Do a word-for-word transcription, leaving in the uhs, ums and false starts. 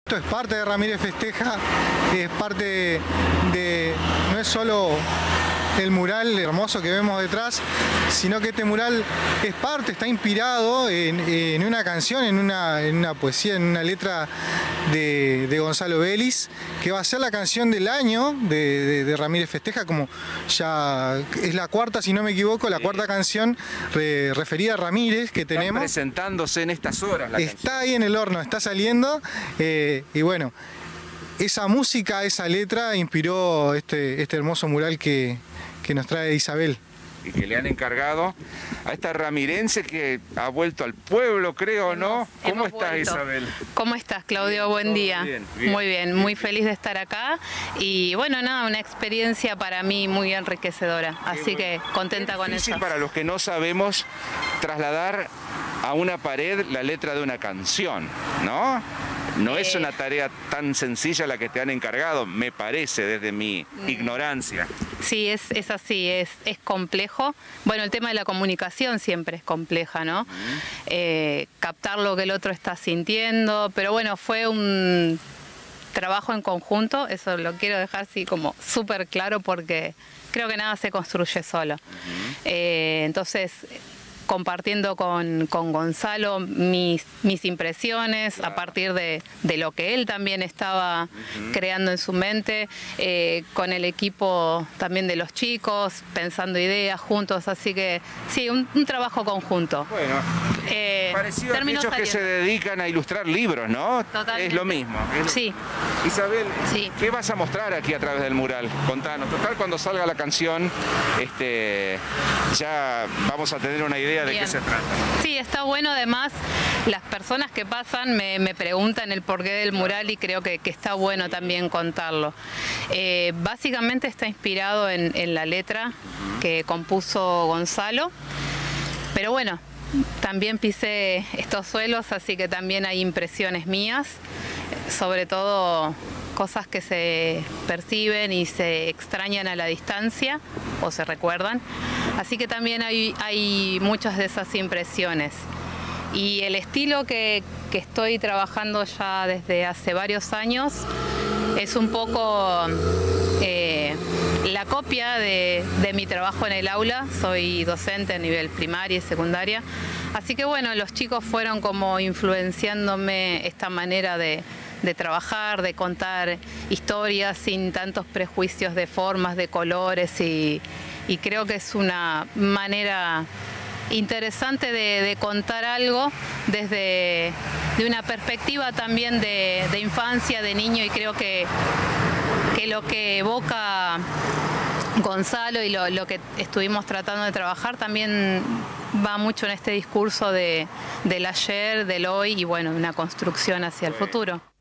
Esto es parte de Ramírez Festeja, es parte de, de, no es solo el mural hermoso que vemos detrás, sino que este mural es parte, está inspirado en, en una canción, en una, en una poesía, en una letra de, de Gonzalo Vélez, que va a ser la canción del año de, de, de Ramírez Festeja, como ya es la cuarta, si no me equivoco, la cuarta canción re, referida a Ramírez que tenemos. Está presentándose en estas horas la Está canción. ahí en el horno, está saliendo, eh, y bueno, esa música, esa letra inspiró este, este hermoso mural que, que nos trae Isabel. Y que le han encargado a esta ramirense que ha vuelto al pueblo, creo, ¿no? Hemos, ¿Cómo hemos estás, vuelto. Isabel? ¿Cómo estás, Claudio? Bien, Buen día. bien, bien, muy bien, bien, muy bien. feliz de estar acá. Y bueno, nada, una experiencia para mí muy enriquecedora. Así bueno. que contenta Es con difícil eso. para los que no sabemos trasladar a una pared la letra de una canción, ¿no? No es Eh. una tarea tan sencilla la que te han encargado, me parece, desde mi ignorancia. Sí, es, es así, es, es complejo. Bueno, el tema de la comunicación siempre es compleja, ¿no? Eh, captar lo que el otro está sintiendo, pero bueno, fue un trabajo en conjunto, eso lo quiero dejar así como súper claro porque creo que nada se construye solo. Eh, entonces, compartiendo con, con Gonzalo mis, mis impresiones, claro, a partir de, de lo que él también estaba uh-huh. creando en su mente, eh, con el equipo también de los chicos, pensando ideas juntos, así que sí, un, un trabajo conjunto. Bueno, eh, parecido a aquellos que se dedican a ilustrar libros, ¿no? Totalmente. Es lo mismo. Es lo... Sí. Isabel, sí. ¿qué vas a mostrar aquí a través del mural? Contanos. Total, cuando salga la canción, este, ya vamos a tener una idea de Bien. qué se trata. Sí, está bueno. Además, las personas que pasan me, me preguntan el porqué del mural y creo que, que está bueno sí. también contarlo. Eh, básicamente está inspirado en, en la letra que compuso Gonzalo, pero bueno, también pisé estos suelos, así que también hay impresiones mías, sobre todo cosas que se perciben y se extrañan a la distancia o se recuerdan. Así que también hay, hay muchas de esas impresiones. Y el estilo que, que estoy trabajando ya desde hace varios años es un poco eh, la copia de, de mi trabajo en el aula. Soy docente a nivel primaria y secundaria. Así que bueno, los chicos fueron como influenciándome esta manera de de trabajar, de contar historias sin tantos prejuicios de formas, de colores y, y creo que es una manera interesante de, de contar algo desde de una perspectiva también de, de infancia, de niño, y creo que, que lo que evoca Gonzalo y lo, lo que estuvimos tratando de trabajar también va mucho en este discurso de, del ayer, del hoy y bueno, una construcción hacia el futuro.